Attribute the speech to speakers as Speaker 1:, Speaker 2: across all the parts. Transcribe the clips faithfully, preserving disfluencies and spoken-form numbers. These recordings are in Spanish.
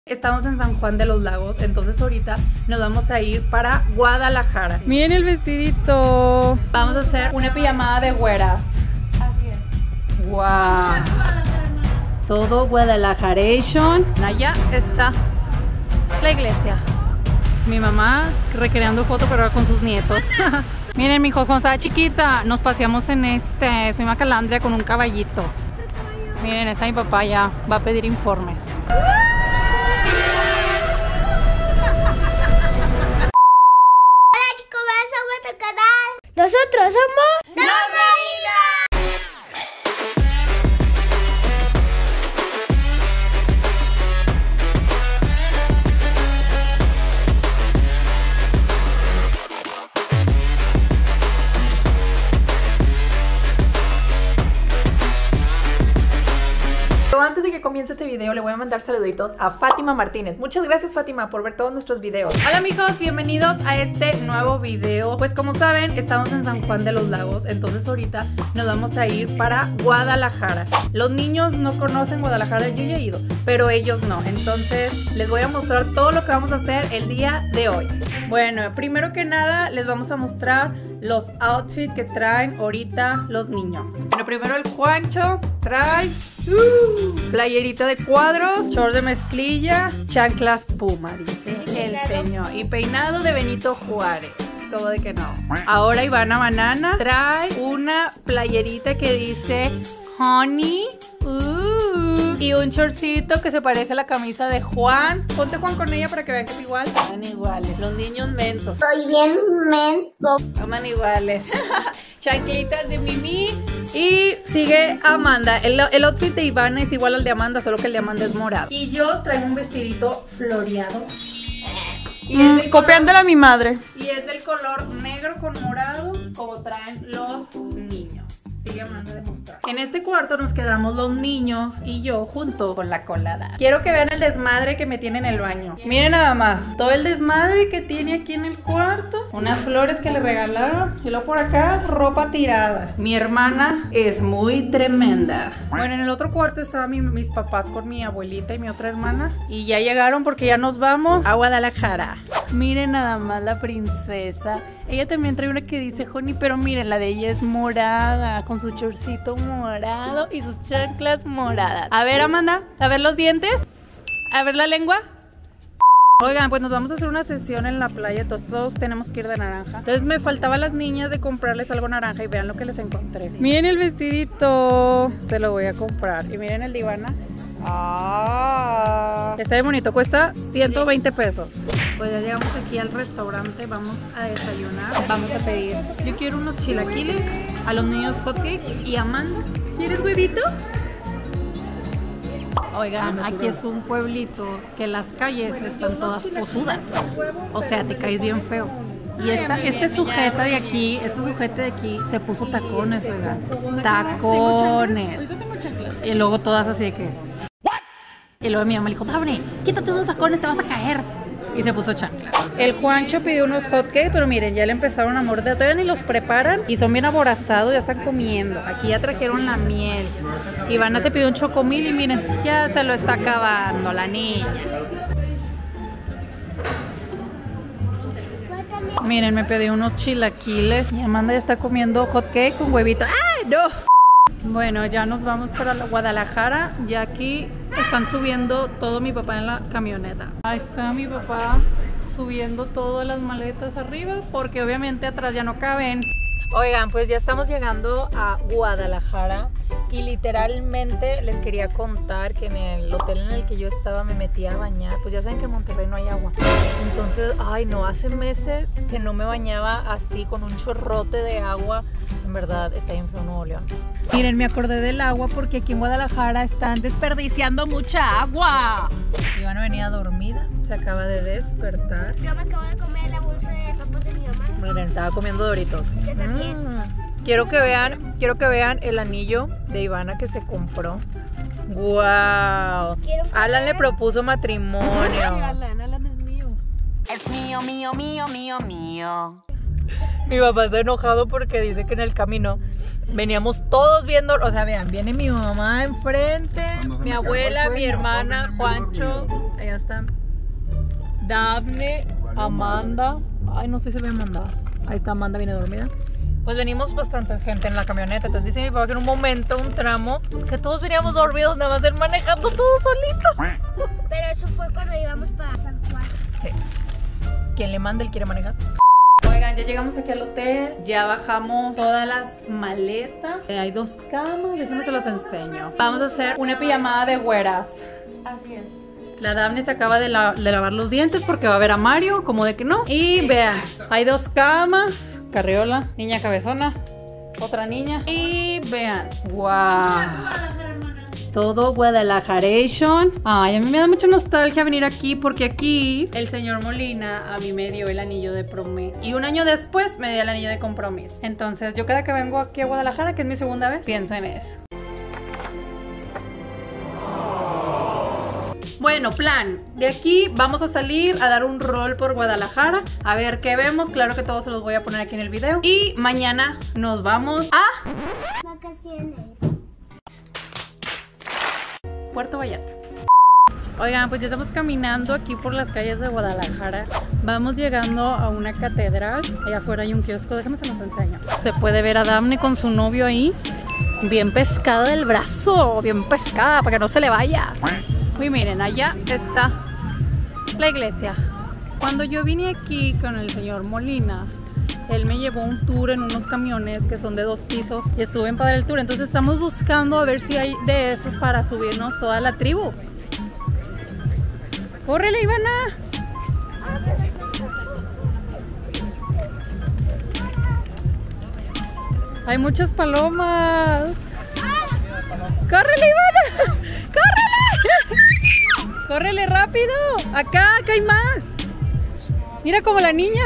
Speaker 1: Estamos en San Juan de los Lagos, entonces ahorita nos vamos a ir para Guadalajara. Miren el vestidito. Vamos a hacer una pijamada de güeras.
Speaker 2: Así es.
Speaker 1: Wow. Todo Guadalajaration. Allá está la iglesia. Mi mamá recreando foto, pero ahora con sus nietos. Miren, mijos, cuando estaba chiquita nos paseamos en este, soy Macalandria con un caballito. Miren, está mi papá, ya va a pedir informes.
Speaker 2: Nosotros somos Dos
Speaker 1: Pero antes de que comience este video le voy a mandar saluditos a Fátima Martínez. Muchas gracias, Fátima, por ver todos nuestros videos. Hola amigos, bienvenidos a este nuevo video. Pues como saben, estamos en San Juan de los Lagos, entonces ahorita nos vamos a ir para Guadalajara. Los niños no conocen Guadalajara, yo ya he ido, pero ellos no. Entonces les voy a mostrar todo lo que vamos a hacer el día de hoy. Bueno, primero que nada les vamos a mostrar los outfits que traen ahorita los niños. Bueno, primero el Juancho trae uh, playerita de cuadros, short de mezclilla, chanclas Puma, dice el señor, y peinado de Benito Juárez. Como de que no. Ahora Ivana Banana trae una playerita que dice Honey uh, y un shortcito que se parece a la camisa de Juan. Ponte Juan con ella para que vean que es igual. Son iguales, los niños mensos.
Speaker 2: Soy bien menso.
Speaker 1: Toman iguales. Chanclitas de Mimi. Y sigue Amanda. El, el outfit de Ivana es igual al de Amanda, solo que el de Amanda es morado. Y yo traigo un vestidito floreado. Y mm, es copiándole a mi madre. Y es del color negro con morado, como traen los niños. Sigue Amanda de mostrar. En este cuarto nos quedamos los niños y yo junto con la colada. Quiero que vean el desmadre que me tiene en el baño. Miren nada más, todo el desmadre que tiene aquí en el cuarto. Unas flores que le regalaron. Y luego por acá, ropa tirada. Mi hermana es muy tremenda. Bueno, en el otro cuarto estaban mi, mis papás con mi abuelita y mi otra hermana. Y ya llegaron porque ya nos vamos a Guadalajara. Miren nada más la princesa. Ella también trae una que dice Honey, pero miren, la de ella es morada, con su chorcito morado y sus chanclas moradas. A ver, Amanda, a ver los dientes, a ver la lengua. Oigan, pues nos vamos a hacer una sesión en la playa, todos, todos tenemos que ir de naranja. Entonces me faltaba a las niñas de comprarles algo naranja y vean lo que les encontré. Miren el vestidito, se lo voy a comprar. Y miren el de Ivana. Ah, está bien bonito, cuesta ciento veinte pesos. Pues ya llegamos aquí al restaurante, vamos a desayunar, vamos a pedir. Yo quiero unos chilaquiles, a los niños hotcakes y Amanda, ¿quieres huevito? Oigan, aquí es un pueblito que las calles están todas posudas, o sea, te caes bien feo. Y esta, este sujeta de aquí, este sujete de aquí se puso tacones, oigan, tacones. Y luego todas así de que... Y luego mi mamá le dijo, Dabre, quítate esos tacones, te vas a caer. Y se puso chanclas. El Juancho pidió unos hotcakes, pero miren, ya le empezaron a morder. Todavía ni los preparan y son bien aborazados, ya están comiendo. Aquí ya trajeron la miel. Ivana se pidió un chocomil y miren, ya se lo está acabando la niña. Miren, me pedí unos chilaquiles y Amanda ya está comiendo hotcake con huevito. ¡Ay, no! Bueno, ya nos vamos para la Guadalajara. Ya aquí están subiendo todo mi papá en la camioneta. Ahí está mi papá subiendo todas las maletas arriba porque obviamente atrás ya no caben. Oigan, pues ya estamos llegando a Guadalajara y literalmente les quería contar que en el hotel en el que yo estaba me metí a bañar. Pues ya saben que en Monterrey no hay agua. Entonces, ay no, hace meses que no me bañaba así con un chorrote de agua. En verdad, está bien feo Nuevo León. Miren, me acordé del agua porque aquí en Guadalajara están desperdiciando mucha agua. Ivana venía dormida, se acaba de despertar.
Speaker 2: Yo me acabo de comer la bolsa de papas de mi mamá.
Speaker 1: Miren, estaba comiendo Doritos.
Speaker 2: Yo también.
Speaker 1: Mm. Quiero que vean, quiero que vean el anillo de Ivana que se compró. Wow. Alan le propuso matrimonio.
Speaker 3: Alan, Alan es mío. Es mío, mío, mío, mío, mío.
Speaker 1: Mi papá está enojado porque dice que en el camino veníamos todos viendo, o sea, vean, viene mi mamá enfrente, mi abuela, mi hermana, Juancho, allá está Dafne, Amanda, ay, no sé si se ve Amanda, ahí está Amanda, viene dormida. Pues venimos bastante gente en la camioneta, entonces dice mi papá que en un momento, un tramo, que todos veníamos dormidos, nada más él manejando todo solito.
Speaker 2: Pero eso fue cuando íbamos para San Juan.
Speaker 1: Sí. ¿Quién le manda, él quiere manejar? Oigan, ya llegamos aquí al hotel, ya bajamos todas las maletas. Eh, hay dos camas, déjenme se los enseño. Vamos a hacer una pijamada de güeras.
Speaker 2: Así es.
Speaker 1: La Dafne se acaba de, la, de lavar los dientes porque va a ver a Mario, como de que no. Y vean, hay dos camas. Carriola, niña cabezona, otra niña. Y vean, wow. Todo Guadalajaration. Ay, a mí me da mucha nostalgia venir aquí porque aquí el señor Molina a mí me dio el anillo de promesa. Y un año después me dio el anillo de compromiso. Entonces yo cada que vengo aquí a Guadalajara, que es mi segunda vez, pienso en eso. Bueno, plan, de aquí vamos a salir a dar un rol por Guadalajara, a ver qué vemos, claro que todos se los voy a poner aquí en el video. Y mañana nos vamos a...
Speaker 2: Vacaciones.
Speaker 1: Puerto Vallarta. Oigan, pues ya estamos caminando aquí por las calles de Guadalajara. Vamos llegando a una catedral. Allá afuera hay un kiosco, déjame se los enseño. Se puede ver a Dafne con su novio ahí, bien pescada del brazo, bien pescada para que no se le vaya. Uy, miren, allá está la iglesia. Cuando yo vine aquí con el señor Molina, él me llevó un tour en unos camiones que son de dos pisos y estuve en padre el tour. Entonces estamos buscando a ver si hay de esos para subirnos toda la tribu. ¡Córrele, Ivana! Hay muchas palomas. ¡Córrele, Ivana! ¡Córrele! ¡Córrele rápido! Acá, acá hay más. Mira como la niña.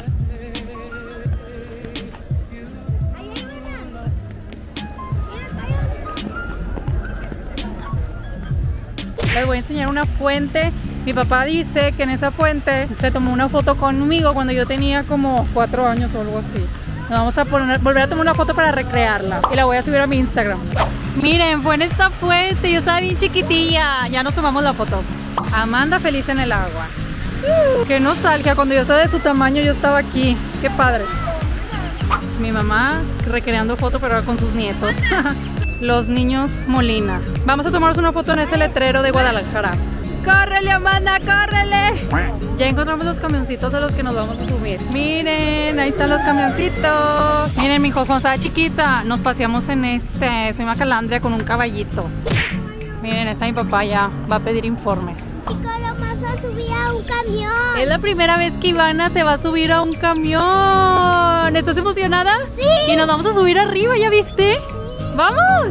Speaker 1: Les voy a enseñar una fuente. Mi papá dice que en esa fuente se tomó una foto conmigo cuando yo tenía como cuatro años o algo así. Nos vamos a poner, volver a tomar una foto para recrearla y la voy a subir a mi Instagram. Miren, fue en esta fuente, yo estaba bien chiquitilla. Ya nos tomamos la foto. Amanda feliz en el agua. Uh, qué nostalgia, cuando yo estaba de su tamaño yo estaba aquí. Qué padre. Mi mamá recreando foto pero ahora con sus nietos. Los niños Molina. Vamos a tomarnos una foto en ese letrero de Guadalajara. ¡Córrele, Amanda, córrele! Ya encontramos los camioncitos a los que nos vamos a subir. Miren, ahí están los camioncitos. Miren, mi hijo, cuando estaba chiquita, nos paseamos en este. Soy Macalandria con un caballito. Miren, está mi papá ya. Va a pedir informes.
Speaker 2: Y Colo más a subir a un camión.
Speaker 1: Es la primera vez que Ivana se va a subir a un camión. ¿Estás emocionada?
Speaker 2: Sí.
Speaker 1: Y nos vamos a subir arriba, ¿ya viste? ¡Vamos!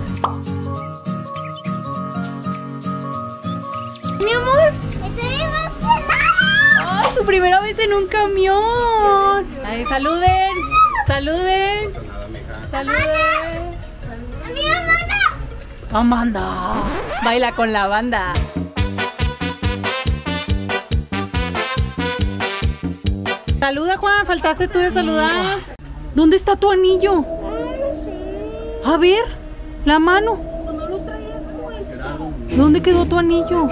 Speaker 1: Mi amor.
Speaker 2: Estoy emocionada.
Speaker 1: ¡Ay, tu primera vez en un camión! Ay, saluden. Saluden. Saluden.
Speaker 2: ¡Mi hermana!
Speaker 1: Amanda. Baila con la banda. Saluda, Juan. Faltaste tú de saludar. ¿Dónde está tu anillo? A ver, la mano. ¿Dónde quedó tu anillo?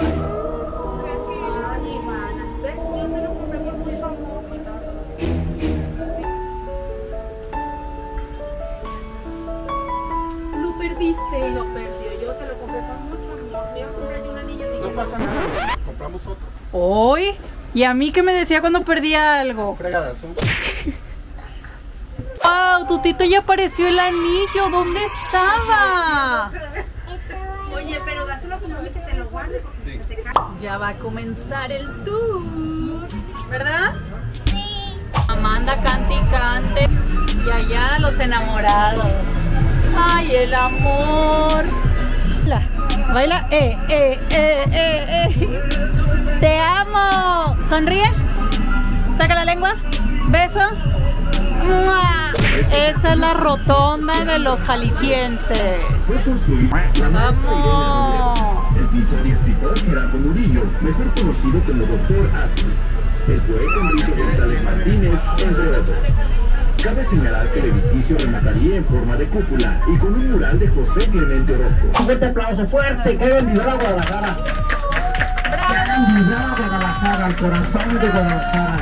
Speaker 1: Lo perdiste. Lo perdió. Yo se lo compré con mucho amor. Me iba a comprar yo un anillo.
Speaker 3: No pasa nada. Compramos otro.
Speaker 1: Hoy. ¿Y a mí qué me decía cuando perdía algo?
Speaker 3: Fregadazo.
Speaker 1: ¡Wow! Tu tito ya apareció el anillo. ¿Dónde estaba?
Speaker 4: Oye, pero dáselo como que te lo guardes porque sí. Se te cae.
Speaker 1: Ya va a comenzar el tour, ¿verdad?
Speaker 2: Sí.
Speaker 1: Amanda cante y cante. Y allá los enamorados. ¡Ay, el amor! Baila, baila. ¡Eh, eh, eh, eh, eh! ¡Te amo! Sonríe. Saca la lengua. Beso. ¡Mua! Esa es la rotonda de los jaliscienses. ¡Vamos!
Speaker 5: Es hijo del escritor Gerardo Murillo, mejor conocido como doctor Ati, el poeta Enrique González Martínez, entre otros. Cabe señalar que el edificio remataría en forma de cúpula y con un mural de José Clemente Orozco.
Speaker 6: Un fuerte aplauso fuerte, que hayan vibrado a Guadalajara. Que hayan vibrado a Guadalajara, al corazón de Guadalajara.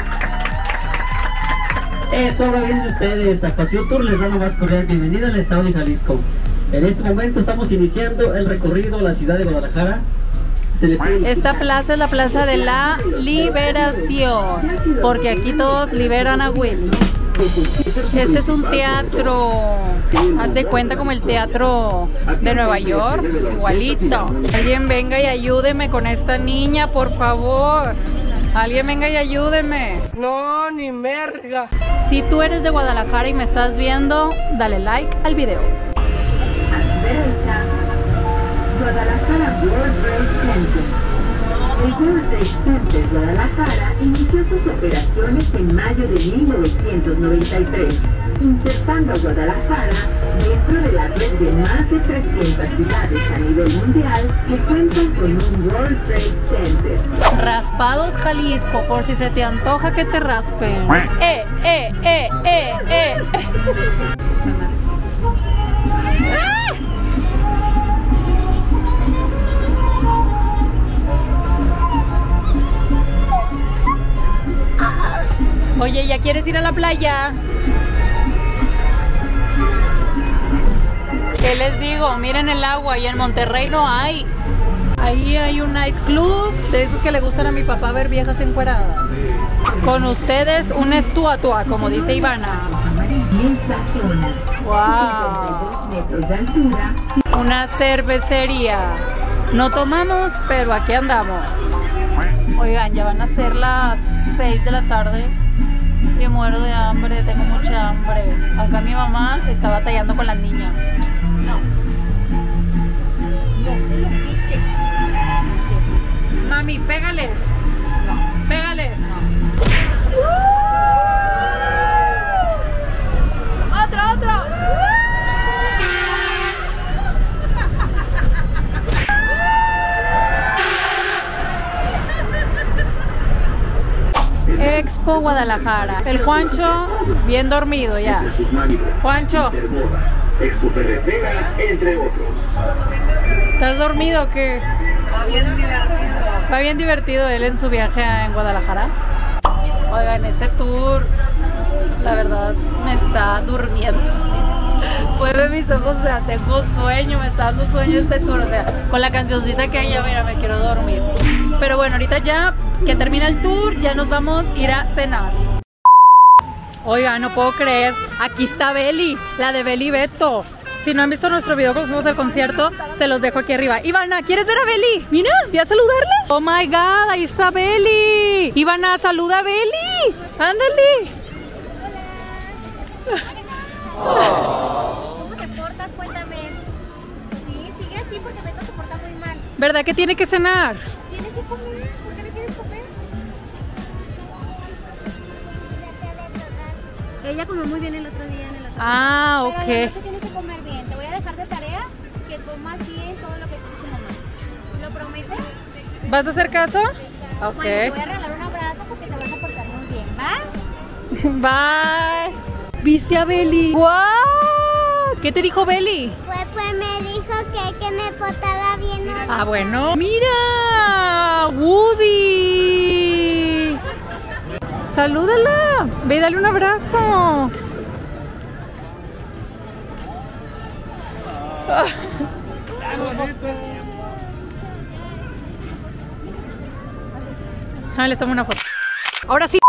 Speaker 6: Eso, ahora bien de ustedes, Tapatío Tour les da la más cordial bienvenida al estado de Jalisco. En este momento estamos iniciando el recorrido a la ciudad de Guadalajara. Se le pide...
Speaker 1: Esta plaza es la plaza de la Liberación, porque aquí todos liberan a Willy. Este es un teatro, haz de cuenta como el teatro de Nueva York, igualito. Alguien venga y ayúdeme con esta niña, por favor. Alguien venga y ayúdeme.
Speaker 7: No, ni merga.
Speaker 1: Si tú eres de Guadalajara y me estás viendo, dale like al video.
Speaker 8: A su derecha, Guadalajara World Trade Center. El World Trade Center Guadalajara inició sus operaciones en mayo de mil novecientos noventa y tres, insertando a Guadalajara dentro de la red de más de trescientas ciudades a nivel mundial que cuentan con un World Trade Center.
Speaker 1: Raspados Jalisco, por si se te antoja que te raspen. Eh, eh, eh, eh, eh. Oye, ¿ya quieres ir a la playa? ¿Qué les digo? Miren el agua y en Monterrey no hay. Ahí hay un nightclub de esos que le gustan a mi papá ver viejas encueradas. Con ustedes un estuatua, como dice Ivana. Wow. Una cervecería. No tomamos, pero aquí andamos. Oigan, ya van a ser las seis de la tarde. Y muero de hambre, tengo mucha hambre. Acá mi mamá está batallando con las niñas.
Speaker 4: No. No se lo quites.
Speaker 1: Mami, pégales.
Speaker 4: No.
Speaker 1: Pégales.
Speaker 4: No.
Speaker 1: Otro, otro. Expo Guadalajara. El Juancho bien dormido ya. Juancho.
Speaker 5: Expo Ferretera, entre otros.
Speaker 1: ¿Estás dormido o qué?
Speaker 4: Está bien divertido.
Speaker 1: Va bien divertido él en su viaje en Guadalajara. Oigan, este tour, la verdad, me está durmiendo. Puede ver mis ojos, o sea, tengo sueño, me está dando sueño este tour, o sea, con la cancioncita que hay, ya mira, me quiero dormir. Pero bueno, ahorita ya que termina el tour, ya nos vamos a ir a cenar. Oiga, no puedo creer, aquí está Beli, la de Beli Beto. Si no han visto nuestro video cuando fuimos al concierto, se los dejo aquí arriba. Ivana, ¿quieres ver a Beli? Mira, ¿voy a saludarla? Oh my God, ahí está Beli. Ivana, saluda a Beli. Ándale.
Speaker 4: ¿Cómo te portas? Cuéntame. Sí, sigue así porque Beto se porta muy mal.
Speaker 1: ¿Verdad que tiene que cenar?
Speaker 4: ¿Tienes que comer? ¿Por qué no quieres comer? Ella comió muy bien el otro día en el otro
Speaker 1: Ah,
Speaker 4: Pero
Speaker 1: ok.
Speaker 4: la noche tienes que comer bien. Te voy a dejar de tarea que comas bien todo lo que te dice mamá. ¿Lo prometes?
Speaker 1: ¿Vas a hacer caso?
Speaker 4: Bueno, te voy
Speaker 1: Ok.
Speaker 4: a regalar un abrazo porque te vas a portar muy bien, ¿va?
Speaker 1: Bye. ¿Viste a Beli? ¡Wow! ¿Qué te dijo Beli?
Speaker 2: Pues, pues me dijo que, que me portara bien.
Speaker 1: Ah, bueno. ¡Mira! ¡Woody! ¡Salúdala! Ve, dale un abrazo. Ah, les tomo una foto. Ahora sí.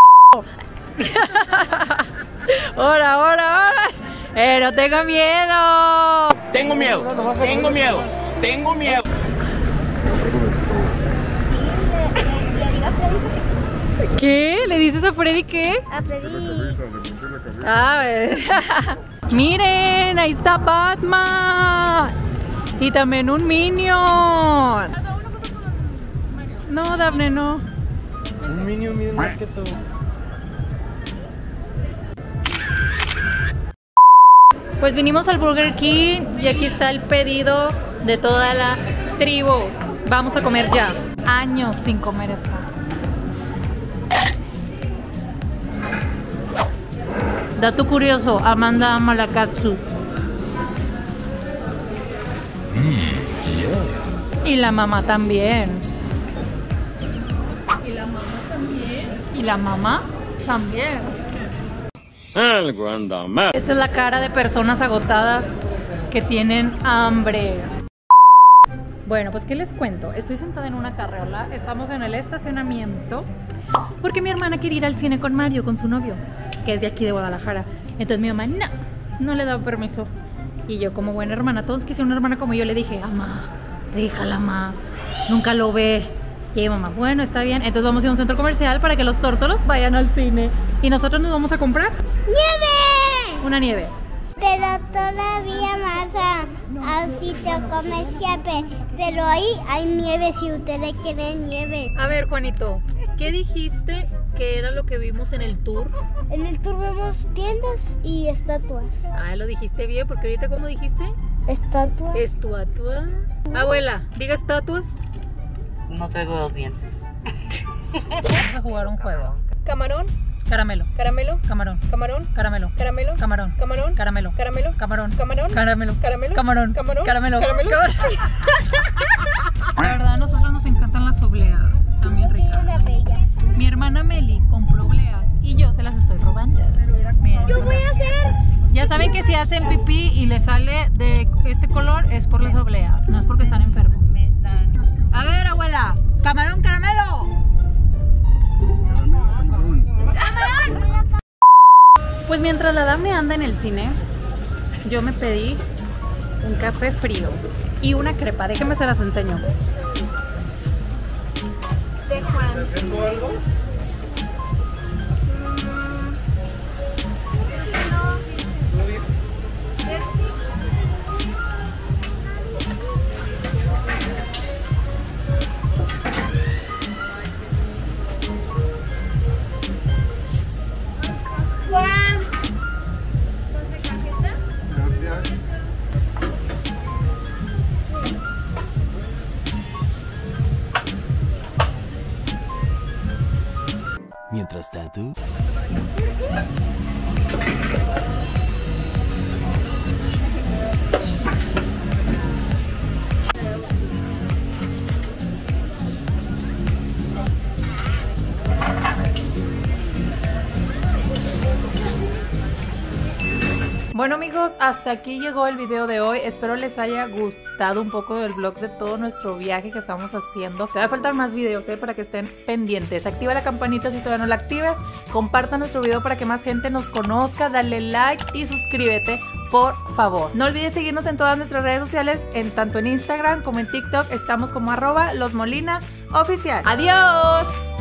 Speaker 1: Ahora, ahora, ahora. Eh, no tengo miedo.
Speaker 7: Tengo miedo, tengo miedo, tengo miedo.
Speaker 1: ¿Qué? ¿Le dices a Freddy qué?
Speaker 2: A Freddy.
Speaker 1: A ver. Miren, ahí está Batman. Y también un Minion. No, Daphne, no.
Speaker 7: Un Minion mide más que tú.
Speaker 1: Pues vinimos al Burger King y aquí está el pedido de toda la tribu. Vamos a comer ya. Años sin comer esto. Dato curioso, Amanda ama la katsu. Y la mamá también. Y la mamá también. Y la mamá también.
Speaker 7: El grandamar.
Speaker 1: Esta es la cara de personas agotadas que tienen hambre. Bueno, pues ¿qué les cuento? Estoy sentada en una carreola, estamos en el estacionamiento porque mi hermana quiere ir al cine con Mario, con su novio, que es de aquí de Guadalajara. Entonces mi mamá, no, no le da permiso. Y yo como buena hermana, todos quisieron una hermana como yo, le dije, mamá, déjala, mamá, nunca lo ve. Y mi mamá, bueno, está bien. Entonces vamos a ir a un centro comercial para que los tórtolos vayan al cine. Y nosotros nos vamos a comprar
Speaker 2: ¡Nieve!
Speaker 1: una nieve.
Speaker 2: Pero todavía más a, al sitio comercial, pe- pero ahí hay nieve si ustedes quieren nieve.
Speaker 1: A ver, Juanito, ¿qué dijiste que era lo que vimos en el tour?
Speaker 2: En el tour vemos tiendas y estatuas.
Speaker 1: Ah, lo dijiste bien, porque ahorita ¿cómo dijiste?
Speaker 2: ¿Estatuas?
Speaker 1: Estatuas. Abuela, diga estatuas.
Speaker 9: No traigo los dientes.
Speaker 1: Vamos a jugar un juego.
Speaker 10: Camarón,
Speaker 1: Caramelo,
Speaker 10: caramelo,
Speaker 1: camarón,
Speaker 10: camarón,
Speaker 1: caramelo,
Speaker 10: caramelo,
Speaker 1: camarón,
Speaker 10: camarón,
Speaker 1: caramelo,
Speaker 10: caramelo,
Speaker 1: camarón,
Speaker 10: camarón,
Speaker 1: caramelo,
Speaker 10: caramelo,
Speaker 1: camarón,
Speaker 10: camarón,
Speaker 1: caramelo,
Speaker 10: caramelo.
Speaker 1: camarón. La verdad, a nosotros nos encantan las obleas. Están bien ricas.
Speaker 2: Una bella.
Speaker 1: Mi hermana Meli compró obleas y yo se las estoy robando. Miren,
Speaker 2: Yo
Speaker 1: son
Speaker 2: voy a hacer.
Speaker 1: Ya saben que si hacen pipí y les sale de este color es por las obleas, no es porque están enfermos. A ver, abuela, camarón, caramelo. Pues mientras la dame anda en el cine, yo me pedí un café frío y una crepa. Déjenme se las enseño.
Speaker 2: De Juan.
Speaker 3: ¿Tengo algo?
Speaker 2: Juan.
Speaker 3: Gracias.
Speaker 11: Mientras tanto...
Speaker 1: Bueno amigos, hasta aquí llegó el video de hoy. Espero les haya gustado un poco del vlog de todo nuestro viaje que estamos haciendo. Te va a faltar más videos, ¿eh? Para que estén pendientes. Activa la campanita si todavía no la actives. Comparta nuestro video para que más gente nos conozca. Dale like y suscríbete, por favor. No olvides seguirnos en todas nuestras redes sociales, en tanto en Instagram como en TikTok. Estamos como arroba losmolina oficial. ¡Adiós!